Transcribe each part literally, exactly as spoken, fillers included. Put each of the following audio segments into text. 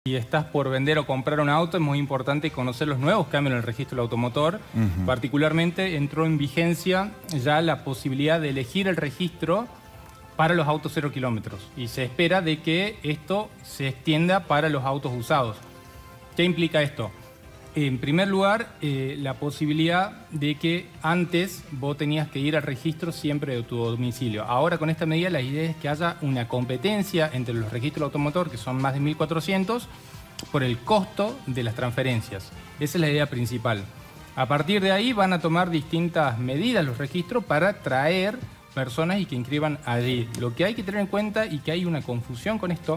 Si estás por vender o comprar un auto, es muy importante conocer los nuevos cambios en el registro del automotor. Uh-huh. Particularmente entró en vigencia ya la posibilidad de elegir el registro para los autos cero kilómetros. Y se espera de que esto se extienda para los autos usados. ¿Qué implica esto? En primer lugar, eh, la posibilidad de que antes vos tenías que ir al registro siempre de tu domicilio. Ahora con esta medida la idea es que haya una competencia entre los registros de automotor, que son más de mil cuatrocientos, por el costo de las transferencias. Esa es la idea principal. A partir de ahí van a tomar distintas medidas los registros para traer personas y que inscriban allí. Lo que hay que tener en cuenta, y que hay una confusión con esto,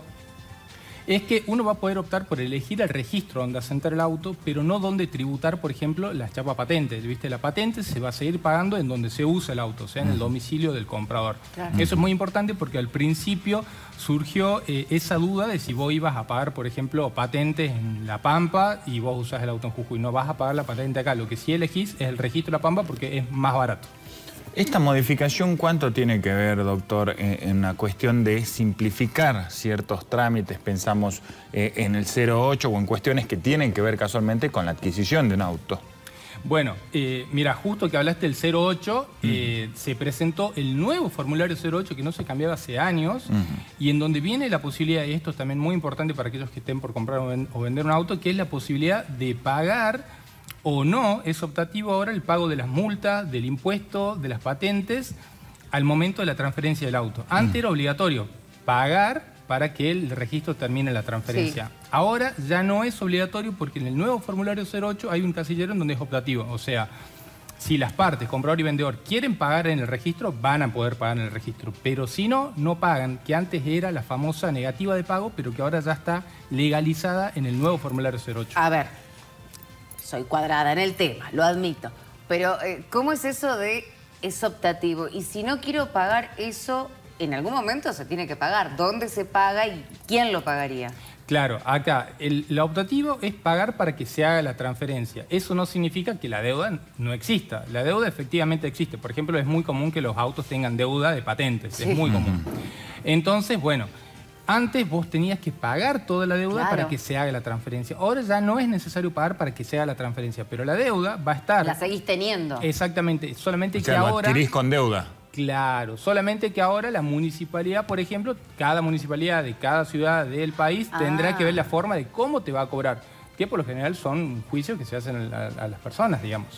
es que uno va a poder optar por elegir el registro donde asentar el auto, pero no donde tributar, por ejemplo, las chapas patentes. ¿Viste? La patente se va a seguir pagando en donde se usa el auto, o sea, en el domicilio del comprador. Claro. Eso es muy importante porque al principio surgió eh, esa duda de si vos ibas a pagar, por ejemplo, patentes en La Pampa y vos usás el auto en Jujuy. No vas a pagar la patente acá. Lo que sí elegís es el registro de La Pampa porque es más barato. ¿Esta modificación cuánto tiene que ver, doctor, en una cuestión de simplificar ciertos trámites? Pensamos eh, en el cero ocho o en cuestiones que tienen que ver casualmente con la adquisición de un auto. Bueno, eh, mira, justo que hablaste del cero ocho, uh-huh. eh, se presentó el nuevo formulario cero ocho que no se cambiaba hace años, uh-huh. y en donde viene la posibilidad, y esto es también muy importante para aquellos que estén por comprar o, ven, o vender un auto, que es la posibilidad de pagar o no, es optativo ahora el pago de las multas, del impuesto, de las patentes, al momento de la transferencia del auto. Antes uh-huh. era obligatorio pagar para que el registro termine la transferencia. Sí. Ahora ya no es obligatorio porque en el nuevo formulario cero ocho hay un casillero en donde es optativo. O sea, si las partes, comprador y vendedor, quieren pagar en el registro, van a poder pagar en el registro. Pero si no, no pagan, que antes era la famosa negativa de pago, pero que ahora ya está legalizada en el nuevo formulario cero ocho. A ver, soy cuadrada en el tema, lo admito. Pero, eh, ¿cómo es eso de es optativo? Y si no quiero pagar eso, en algún momento se tiene que pagar. ¿Dónde se paga y quién lo pagaría? Claro, acá, el, lo optativo es pagar para que se haga la transferencia. Eso no significa que la deuda no exista. La deuda efectivamente existe. Por ejemplo, es muy común que los autos tengan deuda de patentes. Sí. Es muy común. Entonces, bueno, antes vos tenías que pagar toda la deuda, claro, para que se haga la transferencia. Ahora ya no es necesario pagar para que se haga la transferencia, pero la deuda va a estar... La seguís teniendo. Exactamente, solamente o sea, que lo ahora... adquirís con deuda. Claro, solamente que ahora la municipalidad, por ejemplo, cada municipalidad de cada ciudad del país ah. tendrá que ver la forma de cómo te va a cobrar, que por lo general son juicios que se hacen a, a las personas, digamos.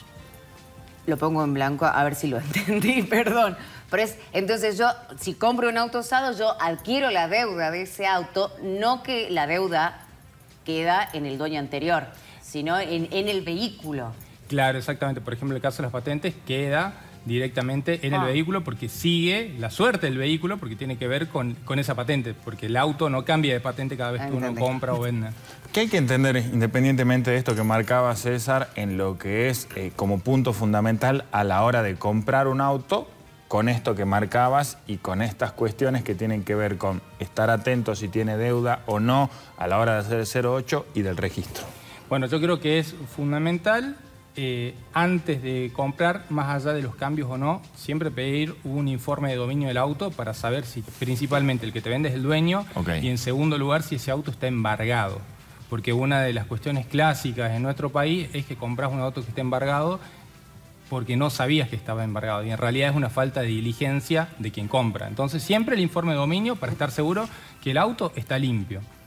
Lo pongo en blanco a ver si lo entendí, perdón. Pero es, entonces yo, si compro un auto usado, yo adquiero la deuda de ese auto, no que la deuda queda en el dueño anterior, sino en, en el vehículo. Claro, exactamente. Por ejemplo, el caso de las patentes queda directamente en ah. el vehículo porque sigue la suerte del vehículo porque tiene que ver con, con esa patente, porque el auto no cambia de patente cada vez que uno compra o vende. ¿Qué hay que entender, independientemente de esto que marcaba César, en lo que es eh, como punto fundamental a la hora de comprar un auto, con esto que marcabas y con estas cuestiones que tienen que ver con estar atento si tiene deuda o no a la hora de hacer el cero ocho y del registro? Bueno, yo creo que es fundamental, eh, antes de comprar, más allá de los cambios o no, siempre pedir un informe de dominio del auto para saber si principalmente el que te vende es el dueño, okay, y en segundo lugar si ese auto está embargado. Porque una de las cuestiones clásicas en nuestro país es que compras un auto que está embargado porque no sabías que estaba embargado y en realidad es una falta de diligencia de quien compra. Entonces siempre el informe de dominio para estar seguro que el auto está limpio.